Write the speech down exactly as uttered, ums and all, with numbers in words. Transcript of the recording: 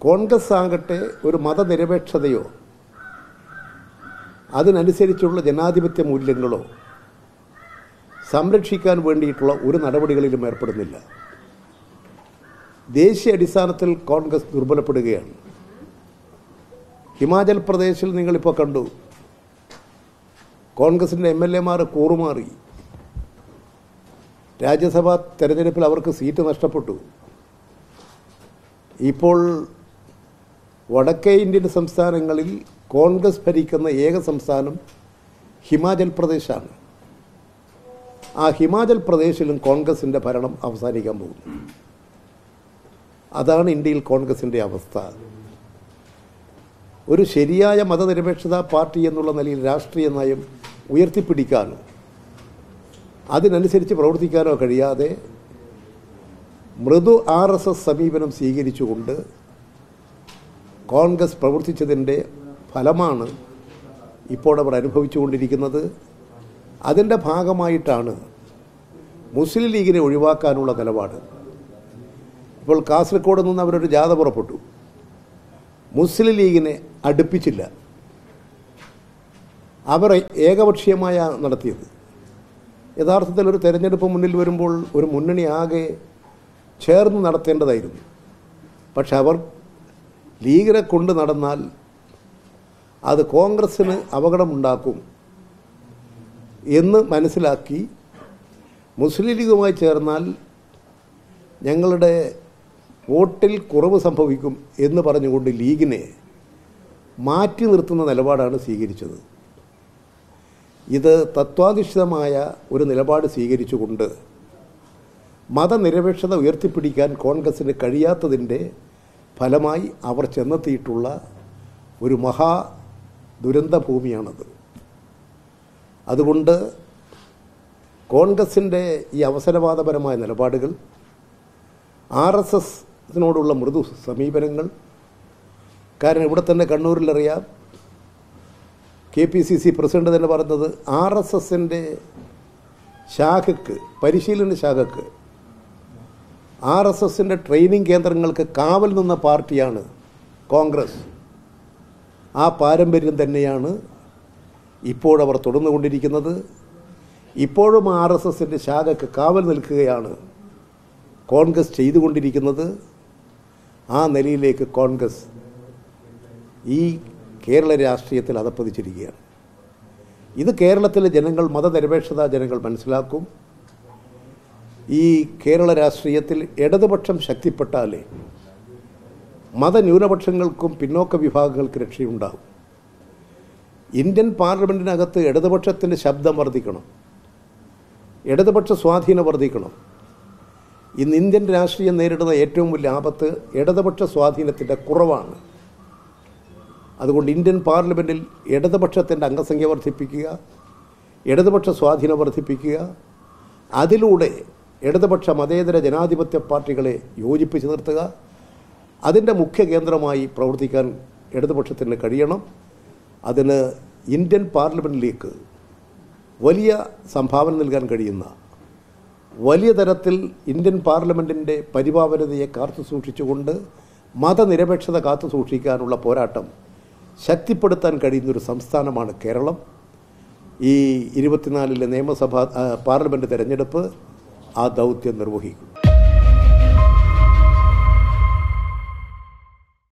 കോൺഗ്രസ് ആകട്ടെ ഒരു മതനിരപേക്ഷതയോ അതിനനുസരിച്ചുള്ള ജനാധിപത്യ മൂല്യങ്ങളോ സംരക്ഷിക്കാൻ വേണ്ടിയിട്ടുള്ള ഒരു നടപടികളിലും ഏർപ്പെടുന്നില്ല. ദേശീയ അടിസ്ഥാനത്തിൽ കോൺഗ്രസ് ദുർബലപ്പെടുകയാണ്. ഹിമാചൽ പ്രദേശിൽ നിങ്ങളിപ്പോൾ കണ്ടു, കോൺഗ്രസിൻ്റെ എം എൽ എമാർ കൂറുമാറി. രാജ്യസഭാ തെരഞ്ഞെടുപ്പിൽ അവർക്ക് സീറ്റ് നഷ്ടപ്പെട്ടു. ഇപ്പോൾ വടക്കേ ഇന്ത്യൻ സംസ്ഥാനങ്ങളിൽ കോൺഗ്രസ് ഭരിക്കുന്ന ഏക സംസ്ഥാനം ഹിമാചൽ പ്രദേശാണ്. ആ ഹിമാചൽ പ്രദേശിലും കോൺഗ്രസിൻ്റെ ഭരണം അവസാനിക്കാൻ പോകുന്നു. അതാണ് ഇന്ത്യയിൽ കോൺഗ്രസിൻ്റെ അവസ്ഥ. ഒരു ശരിയായ മതനിരപേക്ഷതാ പാർട്ടി എന്നുള്ള നിലയിൽ രാഷ്ട്രീയ നയം ഉയർത്തിപ്പിടിക്കാനോ അതിനനുസരിച്ച് പ്രവർത്തിക്കാനോ കഴിയാതെ മൃദു ആർ എസ് എസ് സമീപനം സ്വീകരിച്ചുകൊണ്ട് കോൺഗ്രസ് പ്രവർത്തിച്ചതിൻ്റെ ഫലമാണ് ഇപ്പോൾ അവർ അനുഭവിച്ചുകൊണ്ടിരിക്കുന്നത്. അതിൻ്റെ ഭാഗമായിട്ടാണ് മുസ്ലിം ലീഗിനെ ഒഴിവാക്കാനുള്ള നിലപാട്. ഇപ്പോൾ കാസർഗോഡ് നിന്ന് അവരൊരു ജാഥ പുറപ്പെട്ടു. മുസ്ലിം ലീഗിനെ അടുപ്പിച്ചില്ല, അവർ ഏകപക്ഷീയമായ നടത്തിയത്. യഥാർത്ഥത്തിൽ ഒരു തെരഞ്ഞെടുപ്പ് മുന്നിൽ വരുമ്പോൾ ഒരു മുന്നണി ആകെ ചേർന്ന് നടത്തേണ്ടതായിരുന്നു. പക്ഷെ അവർ ലീഗിനെ കൊണ്ട് നടന്നാൽ അത് കോൺഗ്രസ്സിന് അപകടമുണ്ടാക്കും എന്ന് മനസ്സിലാക്കി മുസ്ലിം ലീഗുമായി ചേർന്നാൽ ഞങ്ങളുടെ വോട്ടിൽ കുറവ് സംഭവിക്കും എന്ന് പറഞ്ഞുകൊണ്ട് ലീഗിനെ മാറ്റി നിർത്തുന്ന നിലപാടാണ് സ്വീകരിച്ചത്. ഇത് തത്വാധിഷ്ഠിതമായ ഒരു നിലപാട് സ്വീകരിച്ചുകൊണ്ട് മതനിരപേക്ഷത ഉയർത്തിപ്പിടിക്കാൻ കോൺഗ്രസ്സിന് കഴിയാത്തതിൻ്റെ ഫലമായി അവർ ചെന്നെത്തിയിട്ടുള്ള ഒരു മഹാ ദുരന്ത ഭൂമിയാണത്. അതുകൊണ്ട് കോൺഗ്രസിൻ്റെ ഈ അവസരവാദപരമായ നിലപാടുകൾ, ആർ എസ് എസിനോടുള്ള മൃദു സമീപനങ്ങൾ, കാരണം ഇവിടെ തന്നെ കണ്ണൂരിലറിയാം, K P C C president തന്നെ പറഞ്ഞത് ആർ എസ് എസിൻ്റെ ശാഖയ്ക്ക്, പരിശീലന ശാഖയ്ക്ക്, ആർ എസ് എസിൻ്റെ ട്രെയിനിങ് കേന്ദ്രങ്ങൾക്ക് കാവൽ നിന്ന പാർട്ടിയാണ് കോൺഗ്രസ്. ആ പാരമ്പര്യം തന്നെയാണ് ഇപ്പോഴവർ തുടർന്നുകൊണ്ടിരിക്കുന്നത്. ഇപ്പോഴും ആർ എസ് എസിൻ്റെ ശാഖയ്ക്ക് കാവൽ നിൽക്കുകയാണ് കോൺഗ്രസ് ചെയ്തുകൊണ്ടിരിക്കുന്നത്. ആ നിലയിലേക്ക് കോൺഗ്രസ് ഈ കേരള രാഷ്ട്രീയത്തിൽ അധപ്പതിച്ചിരിക്കുകയാണ്. ഇത് കേരളത്തിലെ ജനങ്ങൾ, മതനിരപേക്ഷതാ ജനങ്ങൾ മനസ്സിലാക്കും. ഈ കേരള രാഷ്ട്രീയത്തിൽ ഇടതുപക്ഷം ശക്തിപ്പെട്ടാലേ മതന്യൂനപക്ഷങ്ങൾക്കും പിന്നോക്ക വിഭാഗങ്ങൾക്ക് രക്ഷയുണ്ടാകും. ഇന്ത്യൻ പാർലമെൻറ്റിനകത്ത് ഇടതുപക്ഷത്തിൻ്റെ ശബ്ദം വർദ്ധിക്കണം, ഇടതുപക്ഷ സ്വാധീനം വർദ്ധിക്കണം. ഇന്ന് ഇന്ത്യൻ രാഷ്ട്രീയം നേരിടുന്ന ഏറ്റവും വലിയ ആപത്ത് ഇടതുപക്ഷ സ്വാധീനത്തിൻ്റെ കുറവാണ്. അതുകൊണ്ട് ഇന്ത്യൻ പാർലമെൻറ്റിൽ ഇടതുപക്ഷത്തിൻ്റെ അംഗസംഖ്യ വർദ്ധിപ്പിക്കുക, ഇടതുപക്ഷ സ്വാധീനം വർദ്ധിപ്പിക്കുക, അതിലൂടെ ഇടതുപക്ഷ മതേതര ജനാധിപത്യ പാർട്ടികളെ യോജിപ്പിച്ച് നിർത്തുക, അതിൻ്റെ മുഖ്യ കേന്ദ്രമായി പ്രവർത്തിക്കാൻ ഇടതുപക്ഷത്തിന് കഴിയണം. അതിന് ഇന്ത്യൻ പാർലമെൻറ്റിലേക്ക് വലിയ സംഭാവന നൽകാൻ കഴിയുന്ന, വലിയ തരത്തിൽ ഇന്ത്യൻ പാർലമെൻറ്റിൻ്റെ പരിപാവനതയെ കാത്തു സൂക്ഷിച്ചുകൊണ്ട് മതനിരപേക്ഷത കാത്തു സൂക്ഷിക്കാനുള്ള പോരാട്ടം ശക്തിപ്പെടുത്താൻ കഴിയുന്നൊരു സംസ്ഥാനമാണ് കേരളം. ഈ ഇരുപത്തിനാലിലെ നിയമസഭാ പാർലമെൻറ്റ് തെരഞ്ഞെടുപ്പ് ആ ദൗത്യം നിർവഹിക്കും.